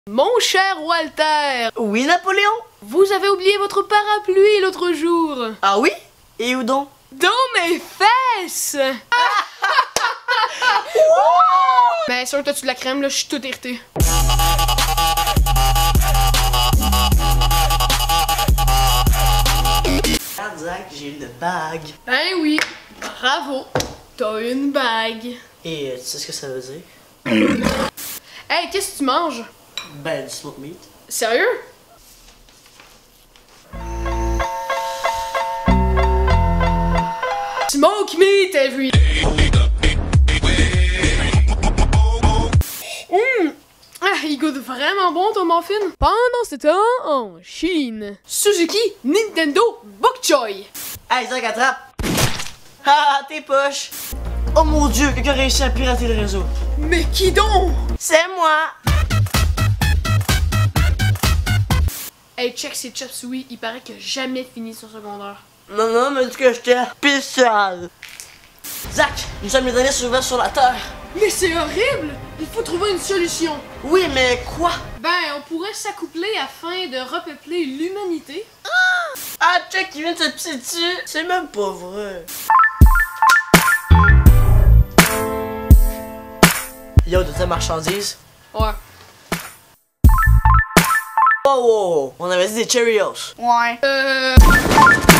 Mon cher Walter! Oui, Napoléon? Vous avez oublié votre parapluie l'autre jour! Ah oui? Et où donc? Dans mes fesses! Ben, sûr, t'as-tu de la crème, là? Je suis tout irrité. Regarde, Zach, j'ai une bague. Ben oui, bravo! T'as une bague. Et tu sais ce que ça veut dire? Hey, qu'est-ce que tu manges? Ben, du smoke meat. Sérieux? Smoke meat every... Ah, il goûte vraiment bon ton muffin. Pendant ce temps, en Chine, Suzuki Nintendo Bokchoy. Hey, Zach, attrape! Ah, tes poches! Oh mon Dieu, quelqu'un a réussi à pirater le réseau. Mais qui donc? C'est moi! Hey, check ces chop suey, il paraît qu'il a jamais fini son secondaire. Non, mais dis que j'étais spécial. Zach, nous sommes les derniers survivants sur la Terre. Mais c'est horrible! Il faut trouver une solution. Oui, mais quoi? Ben, on pourrait s'accoupler afin de repeupler l'humanité. Ah, check, il vient de se pisser dessus. C'est même pas vrai. Yo, de ta marchandise? Ouais. Oh, on avait dit des Cheerios. Ouais.